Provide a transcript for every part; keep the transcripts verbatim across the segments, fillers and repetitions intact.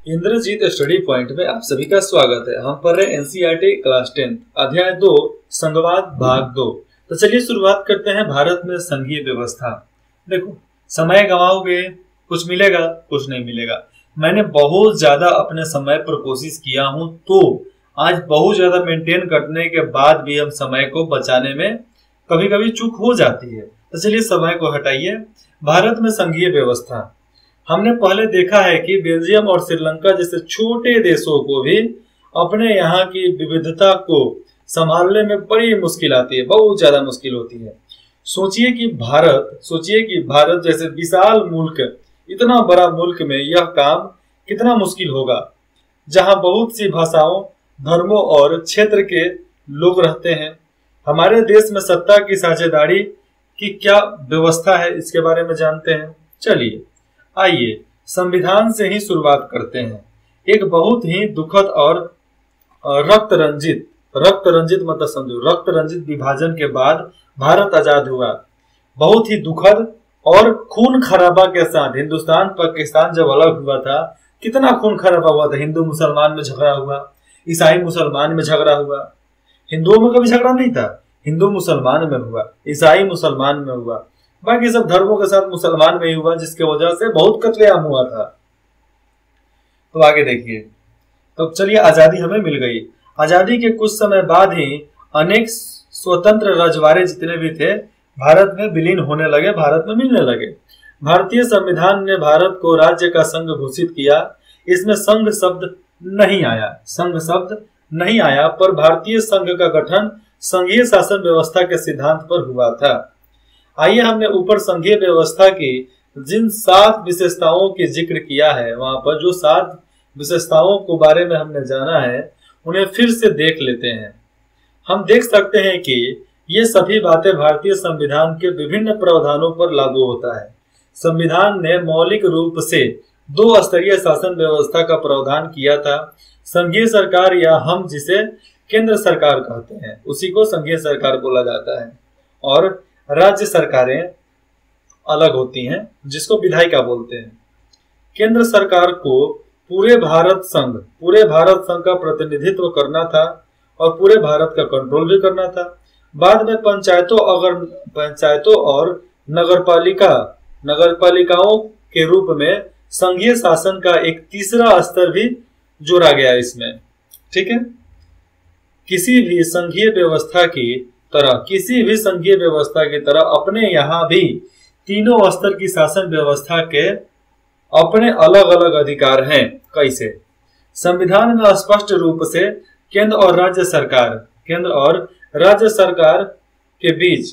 Indrajit study point में आप सभी का स्वागत है। हम पढ़ रहे एनसीईआरटी क्लास टेंथ अध्याय दो संघवाद भाग दो। तो चलिए शुरुआत करते हैं भारत में संघीय व्यवस्था। देखो, समय गंवाओगे कुछ मिलेगा, कुछ नहीं मिलेगा। मैंने बहुत ज्यादा अपने समय पर कोशिश किया हूं, तो आज बहुत ज्यादा मेंटेन करने के बाद भी हम समय को बचाने में कभी कभी चूक हो जाती है। तो चलिए समय को हटाइए। भारत में संघीय व्यवस्था, हमने पहले देखा है कि बेल्जियम और श्रीलंका जैसे छोटे देशों को भी अपने यहाँ की विविधता को संभालने में बड़ी मुश्किल आती है, बहुत ज्यादा मुश्किल होती है। सोचिए कि भारत सोचिए कि भारत जैसे विशाल मुल्क, इतना बड़ा मुल्क में यह काम कितना मुश्किल होगा, जहाँ बहुत सी भाषाओं, धर्मों और क्षेत्र के लोग रहते हैं। हमारे देश में सत्ता की साझेदारी की क्या व्यवस्था है, इसके बारे में जानते हैं। चलिए आइए संविधान से ही शुरुआत करते हैं। एक बहुत ही दुखद और रक्त रंजित रक्त रंजित मतलब समझो रक्त रंजित विभाजन के बाद भारत आजाद हुआ। बहुत ही दुखद और खून खराबा के साथ हिंदुस्तान पाकिस्तान जब अलग हुआ था, कितना खून खराबा हुआ था। हिंदू मुसलमान में झगड़ा हुआ, ईसाई मुसलमान में झगड़ा हुआ। हिंदुओं में कभी झगड़ा नहीं था, हिंदू मुसलमान में हुआ, ईसाई मुसलमान में हुआ, बाकी सब धर्मों के साथ मुसलमान में ही हुआ, जिसके वजह से बहुत कत्लेआम हुआ था। तो आगे देखिए। तो चलिए, आजादी हमें मिल गई। आजादी के कुछ समय बाद ही अनेक स्वतंत्र रजवाड़े जितने भी थे भारत में विलीन होने लगे, भारत में मिलने लगे। भारतीय संविधान ने भारत को राज्य का संघ घोषित किया। इसमें संघ शब्द नहीं आया संघ शब्द नहीं आया पर भारतीय संघ का गठन संघीय शासन व्यवस्था के सिद्धांत पर हुआ था। आइए, हमने ऊपर संघीय व्यवस्था की जिन सात विशेषताओं की जिक्र किया है, वहां पर जो सात विशेषताओं को बारे में हमने जाना है, उन्हें फिर से देख लेते हैं। हम देख सकते हैं कि ये सभी बातें भारतीय संविधान के विभिन्न प्रावधानों पर लागू होता है। संविधान ने मौलिक रूप से दो स्तरीय शासन व्यवस्था का प्रावधान किया था। संघीय सरकार, या हम जिसे केंद्र सरकार कहते हैं, उसी को संघीय सरकार बोला जाता है। और राज्य सरकारें अलग होती हैं, जिसको विधायिका बोलते हैं। केंद्र सरकार को पूरे भारत संघ पूरे भारत संघ का प्रतिनिधित्व करना था और पूरे भारत का कंट्रोल भी करना था। बाद में पंचायतों अगर पंचायतों और नगरपालिका नगरपालिकाओं के रूप में संघीय शासन का एक तीसरा स्तर भी जोड़ा गया इसमें। ठीक है, किसी भी संघीय व्यवस्था की तरह किसी भी संघीय व्यवस्था की तरह अपने यहाँ भी तीनों स्तर की शासन व्यवस्था के अपने अलग अलग अधिकार हैं। कैसे? संविधान में स्पष्ट रूप से केंद्र और राज्य सरकार केंद्र और राज्य सरकार के बीच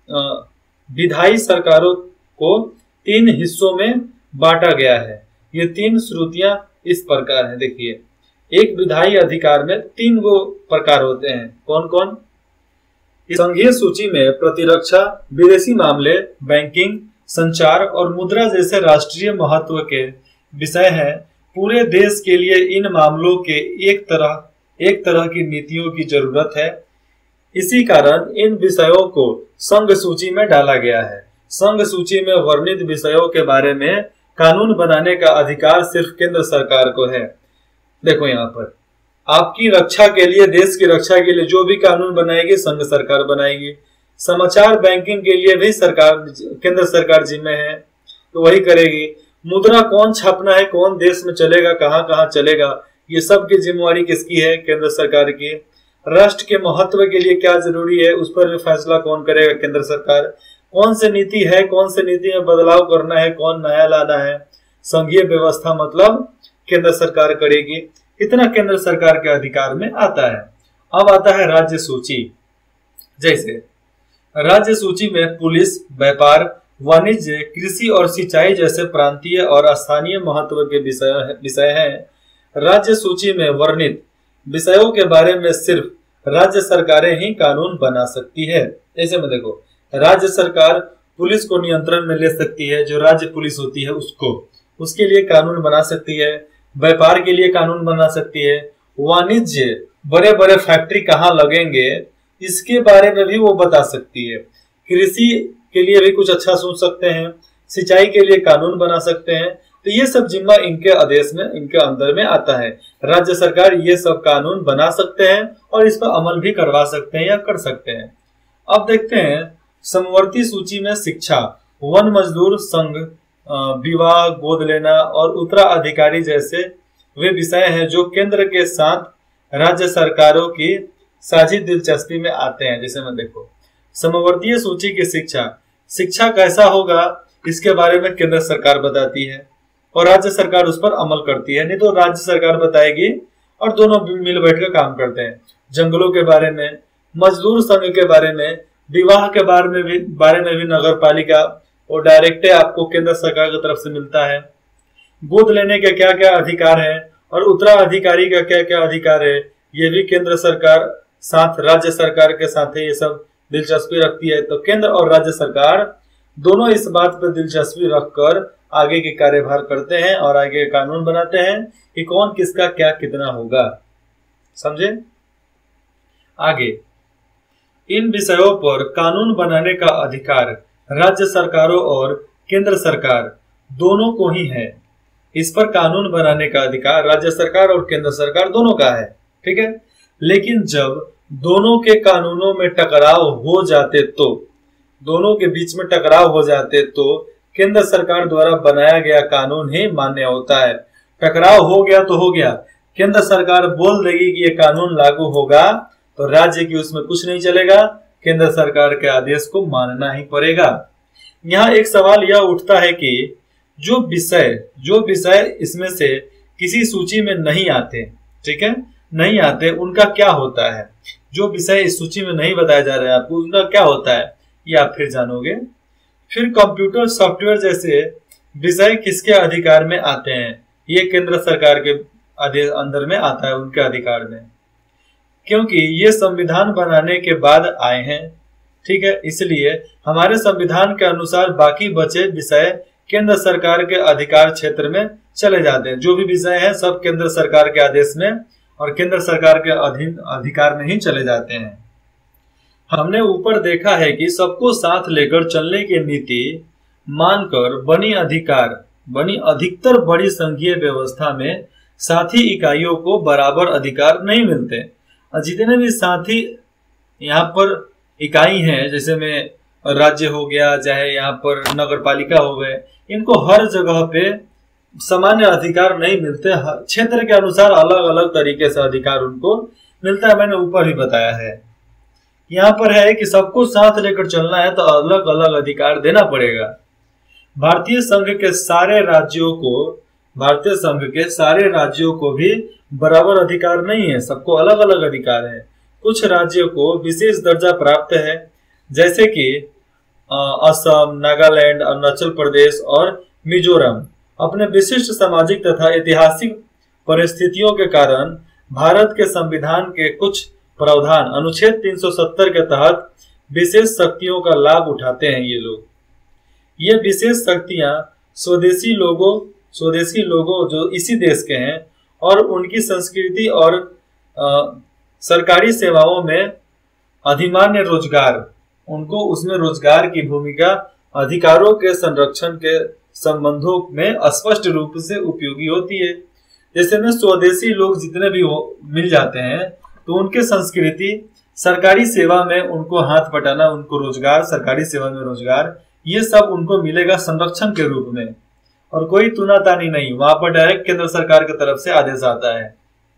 विधायी सरकारों को तीन हिस्सों में बांटा गया है। ये तीन श्रुतियां इस प्रकार हैं। देखिए, एक विधायी अधिकार में तीन वो प्रकार होते हैं। कौन कौन? संघीय सूची में प्रतिरक्षा, विदेशी मामले, बैंकिंग, संचार और मुद्रा जैसे राष्ट्रीय महत्व के विषय हैं। पूरे देश के लिए इन मामलों के एक तरह एक तरह की नीतियों की जरूरत है। इसी कारण इन विषयों को संघ सूची में डाला गया है। संघ सूची में वर्णित विषयों के बारे में कानून बनाने का अधिकार सिर्फ केंद्र सरकार को है। देखो, यहाँ पर आपकी रक्षा के लिए, देश की रक्षा के लिए जो भी कानून बनाएगी संघ सरकार बनाएगी। समाचार बैंकिंग के लिए भी सरकार केंद्र सरकार जिम्मे है, तो वही करेगी। मुद्रा कौन छापना है, कौन देश में चलेगा, कहाँ कहाँ चलेगा, ये सब की जिम्मेवारी किसकी है? केंद्र सरकार की। राष्ट्र के महत्व के लिए क्या जरूरी है, उस पर भी फैसला कौन करेगा? केंद्र सरकार। कौन सी नीति है, कौन सी नीति में बदलाव करना है, कौन नया लाना है, संघीय व्यवस्था मतलब केंद्र सरकार करेगी। इतना केंद्र सरकार के अधिकार में आता है। अब आता है राज्य सूची। जैसे राज्य सूची में पुलिस, व्यापार, वाणिज्य, कृषि और सिंचाई जैसे प्रांतीय और स्थानीय महत्व के विषय विषय हैं। राज्य सूची में वर्णित विषयों के बारे में सिर्फ राज्य सरकारें ही कानून बना सकती है। ऐसे में देखो, राज्य सरकार पुलिस को नियंत्रण में ले सकती है, जो राज्य पुलिस होती है उसको उसके लिए कानून बना सकती है। व्यापार के लिए कानून बना सकती है। वाणिज्य, बड़े बड़े फैक्ट्री कहाँ लगेंगे, इसके बारे में भी वो बता सकती है। कृषि के लिए भी कुछ अच्छा सोच सकते हैं। सिंचाई के लिए कानून बना सकते हैं। तो ये सब जिम्मा इनके आदेश में, इनके अंदर में आता है। राज्य सरकार ये सब कानून बना सकते हैं और इस पर अमल भी करवा सकते हैं या कर सकते हैं। अब देखते हैं समवर्ती सूची में शिक्षा, वन मजदूर संघ, विवाह, गोद लेना और उत्तराधिकारी जैसे वे विषय हैं जो केंद्र के साथ राज्य सरकारों की साझी दिलचस्पी में आते हैं। जैसे मैं देखो समवर्तीय सूची की शिक्षा, शिक्षा कैसा होगा इसके बारे में केंद्र सरकार बताती है और राज्य सरकार उस पर अमल करती है, नहीं तो राज्य सरकार बताएगी और दोनों मिल बैठ कर काम करते हैं। जंगलों के बारे में, मजदूर संघ के बारे में, विवाह के बारे में भी बारे में भी नगर पालिका और डायरेक्ट आपको केंद्र सरकार की तरफ से मिलता है। गोद लेने के क्या क्या अधिकार है और उत्तराधिकारी का क्या क्या अधिकार है, ये भी केंद्र सरकार साथ राज्य सरकार के साथ ये सब दिलचस्पी रखती है। तो केंद्र और राज्य सरकार दोनों इस बात पर दिलचस्पी रखकर आगे के कार्यभार करते हैं और आगे कानून बनाते हैं कि कौन किसका क्या कितना होगा। समझे? आगे इन विषयों पर कानून बनाने का अधिकार राज्य सरकारों और केंद्र सरकार दोनों को ही है। इस पर कानून बनाने का अधिकार राज्य सरकार और केंद्र सरकार दोनों का है, ठीक है। लेकिन जब दोनों के कानूनों में टकराव हो जाते तो दोनों के बीच में टकराव हो जाते तो केंद्र सरकार द्वारा बनाया गया कानून ही मान्य होता है। टकराव हो गया तो हो गया, केंद्र सरकार बोल देगी कि ये कानून लागू होगा तो राज्य की उसमें कुछ नहीं चलेगा, केंद्र सरकार के आदेश को मानना ही पड़ेगा। यहाँ एक सवाल यह उठता है कि जो विषय जो विषय इसमें से किसी सूची में नहीं आते, ठीक है, नहीं आते, उनका क्या होता है। जो विषय इस सूची में नहीं बताया जा रहा है आपको, उनका क्या होता है ये आप फिर जानोगे। फिर कंप्यूटर सॉफ्टवेयर जैसे विषय किसके अधिकार में आते हैं, ये केंद्र सरकार के अंदर में आता है, उनके अधिकार में, क्योंकि ये संविधान बनाने के बाद आए हैं, ठीक है। इसलिए हमारे संविधान के अनुसार बाकी बचे विषय केंद्र सरकार के अधिकार क्षेत्र में चले जाते हैं। जो भी विषय है सब केंद्र सरकार के आदेश में और केंद्र सरकार के अधीन अधिकार में ही चले जाते हैं। हमने ऊपर देखा है कि सबको साथ लेकर चलने की नीति मानकर बनी अधिकार बनी अधिकतर बड़ी संघीय व्यवस्था में साथी इकाइयों को बराबर अधिकार नहीं मिलते। जितने भी साथी यहाँ पर इकाई हैं, जैसे में राज्य हो गया, चाहे यहाँ पर नगर पालिका हो गए, इनको हर जगह पे सामान्य अधिकार नहीं मिलते। क्षेत्र के अनुसार अलग अलग तरीके से अधिकार उनको मिलता है। मैंने ऊपर ही बताया है। यहाँ पर है कि सबको साथ लेकर चलना है तो अलग अलग अधिकार देना पड़ेगा। भारतीय संघ के सारे राज्यों को भारतीय संघ के सारे राज्यों को भी बराबर अधिकार नहीं है, सबको अलग अलग अधिकार है। कुछ राज्यों को विशेष दर्जा प्राप्त है, जैसे कि असम, नागालैंड, अरुणाचल प्रदेश और मिजोरम अपने विशिष्ट सामाजिक तथा ऐतिहासिक परिस्थितियों के कारण भारत के संविधान के कुछ प्रावधान अनुच्छेद तीन सौ सत्तर के तहत विशेष शक्तियों का लाभ उठाते हैं। ये लोग ये विशेष शक्तियां स्वदेशी लोगों स्वदेशी लोगों जो इसी देश के हैं और उनकी संस्कृति और आ, सरकारी सेवाओं में अधिमान्य रोजगार, उनको उसमें रोजगार की भूमिका अधिकारों के संरक्षण के संबंधों में स्पष्ट रूप से उपयोगी होती है। जैसे में स्वदेशी लोग जितने भी मिल जाते हैं तो उनके संस्कृति, सरकारी सेवा में उनको हाथ बटाना, उनको रोजगार, सरकारी सेवा में रोजगार, ये सब उनको मिलेगा संरक्षण के रूप में और कोई तुनातानी नहीं। वहां पर डायरेक्ट केंद्र सरकार की तरफ से आदेश आता है।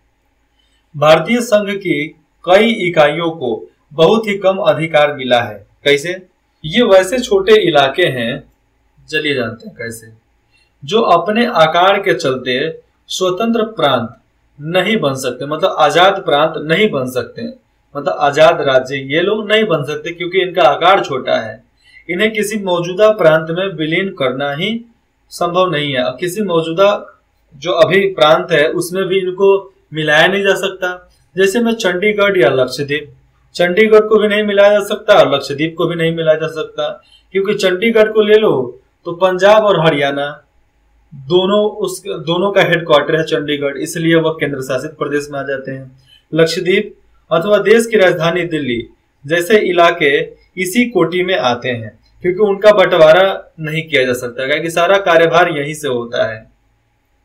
भारतीय संघ की कई इकाइयों को बहुत ही कम अधिकार मिला है। कैसे? ये वैसे छोटे इलाके हैं, चलिए जानते हैं कैसे, जो अपने आकार के चलते स्वतंत्र प्रांत नहीं बन सकते, मतलब आजाद प्रांत नहीं बन सकते, मतलब आजाद राज्य ये लोग नहीं बन सकते क्योंकि इनका आकार छोटा है। इन्हें किसी मौजूदा प्रांत में विलीन करना ही संभव नहीं है। किसी मौजूदा जो अभी प्रांत है उसमें भी इनको मिलाया नहीं जा सकता। जैसे में चंडीगढ़ या लक्षद्वीप, चंडीगढ़ को भी नहीं मिलाया जा सकता और लक्षद्वीप को भी नहीं मिलाया जा सकता, क्योंकि चंडीगढ़ को ले लो तो पंजाब और हरियाणा दोनों उस दोनों का हेडक्वार्टर है चंडीगढ़, इसलिए वह केंद्र शासित प्रदेश में आ जाते हैं। लक्षद्वीप अथवा देश की राजधानी दिल्ली जैसे इलाके इसी कोटि में आते हैं, क्योंकि उनका बंटवारा नहीं किया जा सकता, क्योंकि सारा कार्यभार यहीं से होता है।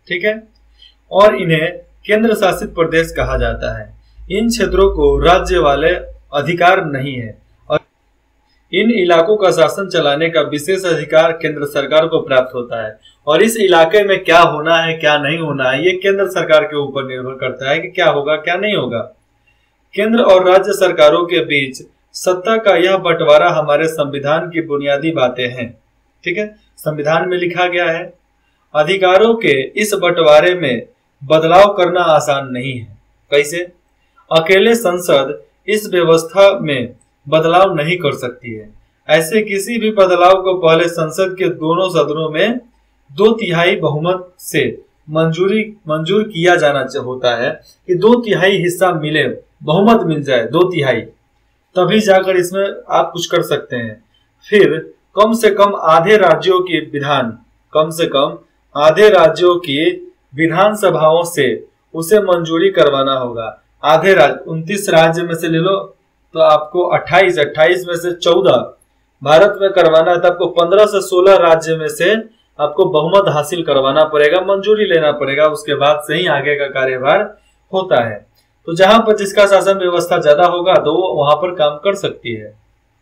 ठीक है, और इन्हें केंद्र शासित प्रदेश कहा जाता है। इन क्षेत्रों को राज्य वाले अधिकार नहीं है और इन इलाकों का शासन चलाने का विशेष अधिकार केंद्र सरकार को प्राप्त होता है। और इस इलाके में क्या होना है क्या नहीं होना है ये केंद्र सरकार के ऊपर निर्भर करता है कि क्या होगा क्या नहीं होगा। केंद्र और राज्य सरकारों के बीच सत्ता का यह बंटवारा हमारे संविधान की बुनियादी बातें हैं। ठीक है, संविधान में लिखा गया है। अधिकारों के इस बंटवारे में बदलाव करना आसान नहीं है। कैसे? अकेले संसद इस व्यवस्था में बदलाव नहीं कर सकती है। ऐसे किसी भी बदलाव को पहले संसद के दोनों सदनों में दो तिहाई बहुमत से मंजूरी मंजूर किया जाना होता है कि दो तिहाई हिस्सा मिले, बहुमत मिल जाए दो तिहाई, तभी जाकर इसमें आप कुछ कर सकते हैं। फिर कम से कम आधे राज्यों की विधान कम से कम आधे राज्यों की विधानसभाओं से उसे मंजूरी करवाना होगा। आधे राज्य उनतीस राज्य में से ले लो तो आपको अट्ठाईस अट्ठाईस में से चौदह भारत में करवाना है, तो आपको पंद्रह से सोलह राज्य में से आपको बहुमत हासिल करवाना पड़ेगा, मंजूरी लेना पड़ेगा। उसके बाद से ही आगे का कार्यभार होता है। तो जहां पर जिसका शासन व्यवस्था ज्यादा होगा तो वो वहां पर काम कर सकती है।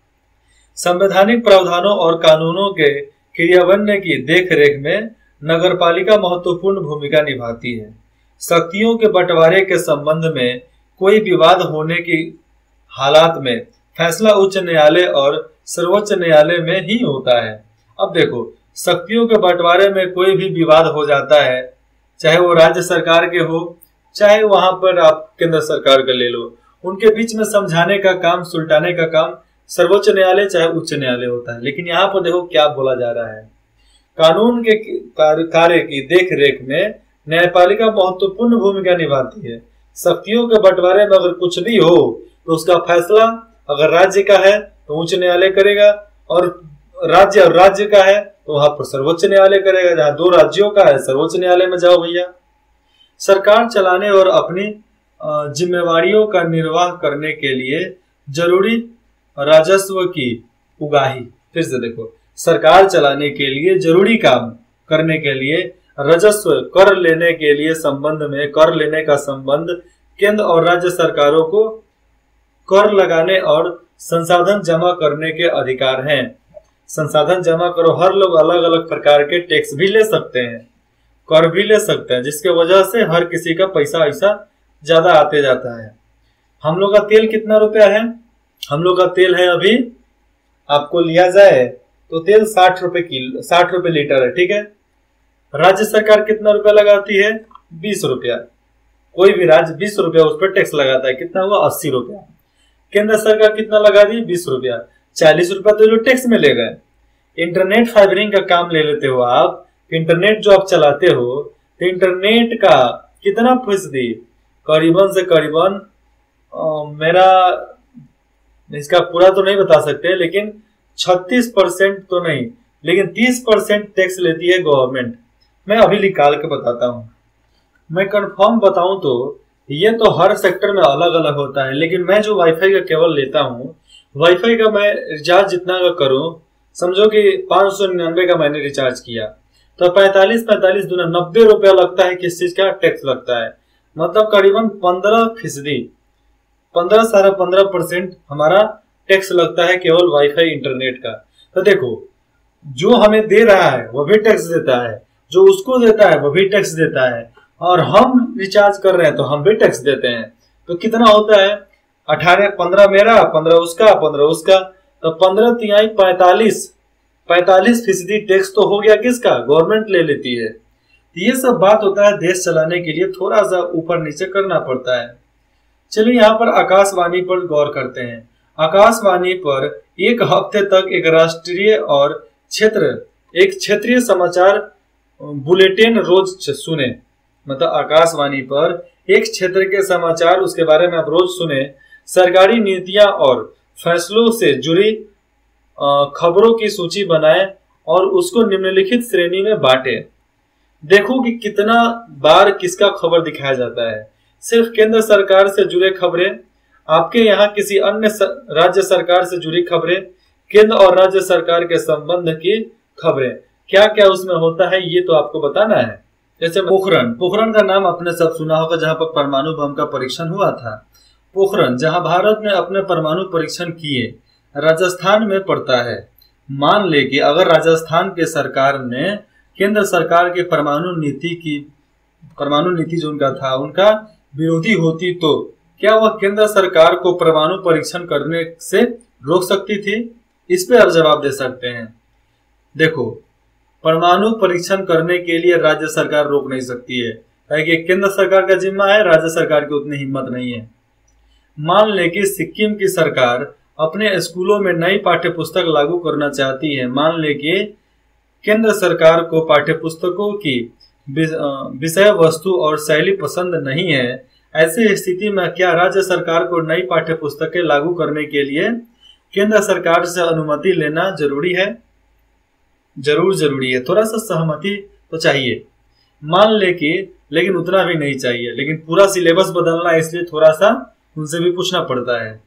संवैधानिक प्रावधानों और कानूनों के क्रियान्वयन की देखरेख में नगरपालिका महत्वपूर्ण भूमिका निभाती है। शक्तियों के बंटवारे के संबंध में कोई विवाद होने की हालात में फैसला उच्च न्यायालय और सर्वोच्च न्यायालय में ही होता है। अब देखो, शक्तियों के बंटवारे में कोई भी विवाद हो जाता है, चाहे वो राज्य सरकार के हो चाहे वहां पर आप केंद्र सरकार का ले लो, उनके बीच में समझाने का काम, सुलटाने का काम सर्वोच्च न्यायालय चाहे उच्च न्यायालय होता है। लेकिन यहाँ पर देखो क्या बोला जा रहा है, कानून के कार्य की देख रेख में न्यायपालिका महत्वपूर्ण भूमिका निभाती है। शक्तियों के बंटवारे में अगर कुछ भी हो तो उसका फैसला अगर राज्य का है तो उच्च न्यायालय करेगा, और राज्य और राज्य का है तो वहां पर सर्वोच्च न्यायालय करेगा। जहां दो राज्यों का है सर्वोच्च न्यायालय में जाओ भैया। सरकार चलाने और अपनी जिम्मेवारियों का निर्वाह करने के लिए जरूरी राजस्व की उगाही, फिर से देखो, सरकार चलाने के लिए जरूरी काम करने के लिए राजस्व कर लेने के लिए संबंध में कर लेने का संबंध केंद्र और राज्य सरकारों को कर लगाने और संसाधन जमा करने के अधिकार हैं। संसाधन जमा करो, हर लोग अलग अलग प्रकार के टैक्स भी ले सकते हैं, कर भी ले सकते हैं, जिसके वजह से हर किसी का पैसा ऐसा ज्यादा आते जाता है। हम लोग का तेल कितना रुपया है? हम लोग का तेल है अभी आपको लिया जाए तो तेल साठ रुपए किलो साठ रुपए लीटर है। ठीक है, राज्य सरकार कितना रुपया लगाती है? बीस रुपया। कोई भी राज्य बीस रुपया उस पर टैक्स लगाता है, कितना हुआ? अस्सी रुपया। केंद्र सरकार कितना लगा दी? बीस रुपया। चालीस रुपया तो जो टैक्स में ले गए। इंटरनेट फाइबरिंग का काम ले लेते हो आप, इंटरनेट जो आप चलाते हो तो इंटरनेट का कितना फीसदी? करीबन से करीबन मेरा इसका पूरा तो नहीं बता सकते, लेकिन छत्तीस परसेंट तो नहीं, लेकिन तीस परसेंट टैक्स लेती है गवर्नमेंट। मैं अभी निकाल के बताता हूँ। मैं कंफर्म बताऊं तो ये तो हर सेक्टर में अलग अलग होता है, लेकिन मैं जो वाईफाई का केबल लेता हूँ, वाईफाई का मैं रिचार्ज जितना का करूँ, समझो कि पाँच सौ निन्यानवे का मैंने रिचार्ज किया तो पैंतालीस पैंतालीस दूना नब्बे रुपया लगता है। किस चीज का? टैक्स लगता है। मतलब करीबन पंद्रह फीसदी पंद्रह सारा पंद्रह परसेंट हमारा टैक्स लगता है केवल वाईफाई इंटरनेट का। तो देखो, जो हमें दे रहा है वो भी टैक्स देता है, जो उसको देता है वो भी टैक्स देता है, और हम रिचार्ज कर रहे हैं तो हम भी टैक्स देते हैं। तो कितना होता है? अठारह पंद्रह मेरा, पंद्रह उसका, पंद्रह उसका, तो पंद्रह तिहाई पैंतालीस पैंतालीस फीसदी टैक्स तो हो गया किसका? गवर्नमेंट ले लेती है। ये सब बात होता है, देश चलाने के लिए थोड़ा सा ऊपर नीचे करना पड़ता है। चलिए यहाँ पर आकाशवाणी पर गौर करते हैं। आकाशवाणी पर एक हफ्ते तक एक राष्ट्रीय और क्षेत्र एक क्षेत्रीय समाचार बुलेटिन रोज सुने। मतलब आकाशवाणी पर एक क्षेत्र के समाचार, उसके बारे में आप रोज सुने। सरकारी नीतियां और फैसलों से जुड़ी खबरों की सूची बनाए और उसको निम्नलिखित श्रेणी में बांटे। देखो कि कितना बार किसका खबर दिखाया जाता है। सिर्फ केंद्र सरकार से जुड़े खबरें, आपके यहाँ किसी अन्य राज्य सरकार से जुड़ी खबरें, केंद्र और राज्य सरकार के संबंध की खबरें, क्या क्या उसमें होता है ये तो आपको बताना है। जैसे पोखरण, पोखरण का नाम आपने सब सुना होगा, जहां पर परमाणु बम का परीक्षण हुआ था। पोखरण जहां भारत ने अपने परमाणु परीक्षण किए, राजस्थान में पड़ता है। मान ले कि अगर राजस्थान के सरकार ने केंद्र सरकार के परमाणु नीति की परमाणु नीति जो उनका था उनका विरोधी होती, तो क्या वह केंद्र सरकार को परमाणु परीक्षण करने से रोक सकती थी? इस पे आप जवाब दे सकते हैं। देखो, परमाणु परीक्षण करने के लिए राज्य सरकार रोक नहीं सकती है, क्योंकि केंद्र सरकार का जिम्मा है, राज्य सरकार की उतनी हिम्मत नहीं है। मान ले कि सिक्किम की सरकार अपने स्कूलों में नई पाठ्य पुस्तक लागू करना चाहती है। मान ले कि केंद्र सरकार को पाठ्य पुस्तकों की विषय वस्तु और शैली पसंद नहीं है। ऐसी स्थिति में क्या राज्य सरकार को नई पाठ्य पुस्तकें लागू करने के लिए केंद्र सरकार से अनुमति लेना जरूरी है? जरूर जरूरी है। थोड़ा सा सहमति तो चाहिए, मान ले कि, लेकिन उतना भी नहीं चाहिए। लेकिन पूरा सिलेबस बदलना है, इसलिए थोड़ा सा उनसे भी पूछना पड़ता है।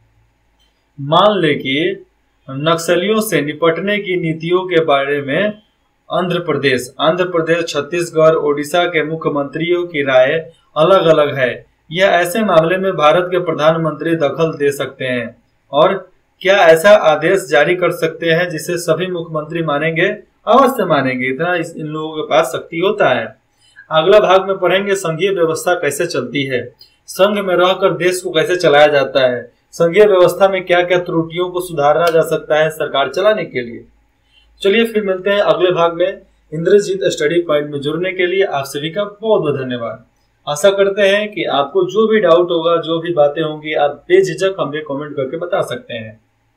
मान ले कि नक्सलियों से निपटने की नीतियों के बारे में आंध्र प्रदेश आंध्र प्रदेश छत्तीसगढ़, ओडिशा के मुख्यमंत्रियों की राय अलग अलग है। यह ऐसे मामले में भारत के प्रधानमंत्री दखल दे सकते हैं और क्या ऐसा आदेश जारी कर सकते हैं जिसे सभी मुख्यमंत्री मानेंगे? अवश्य मानेंगे, इतना इन लोगों के पास शक्ति होता है। अगला भाग में पढ़ेंगे संघीय व्यवस्था कैसे चलती है, संघ में रहकर देश को कैसे चलाया जाता है, संघीय व्यवस्था में क्या क्या त्रुटियों को सुधारा जा सकता है सरकार चलाने के लिए। चलिए फिर मिलते हैं अगले भाग में। इंद्रजीत स्टडी पॉइंट में जुड़ने के लिए आप सभी का बहुत बहुत धन्यवाद। आशा करते हैं कि आपको जो भी डाउट होगा, जो भी बातें होंगी, आप बेझिझक हमें कमेंट करके बता सकते हैं।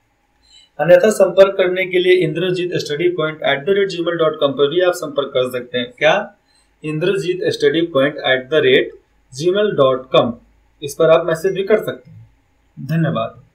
अन्यथा संपर्क करने के लिए Indrajeet study point at the rate Gmail dot com पर भी आप संपर्क कर सकते हैं। क्या? Indrajeet study point at the rate Gmail dot com, इस पर आप मैसेज भी कर सकते हैं। धन्यवाद।